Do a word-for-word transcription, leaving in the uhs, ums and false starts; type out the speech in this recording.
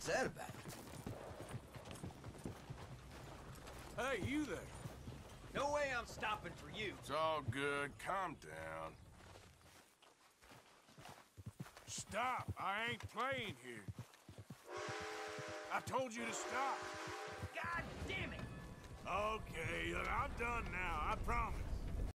What's that about? Hey, you there. No way I'm stopping for you. It's all good. Calm down. Stop. I ain't playing here. I told you to stop. God damn it! Okay, look, I'm done now. I promise.